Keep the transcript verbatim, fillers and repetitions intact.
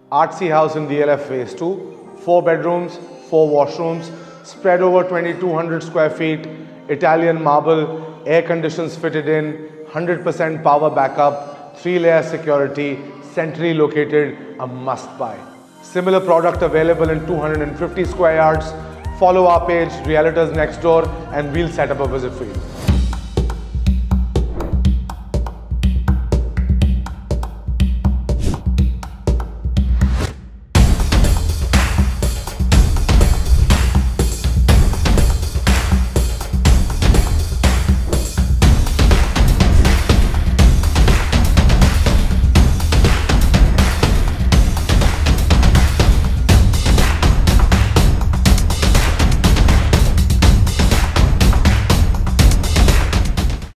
Artsy house in D L F Phase two, four bedrooms, four washrooms, spread over twenty-two hundred square feet, Italian marble, air conditions fitted in, one hundred percent power backup, three layer security, centrally located, a must buy. Similar product available in two hundred fifty square yards. Follow our page, Realtors next door, and we'll set up a visit for you.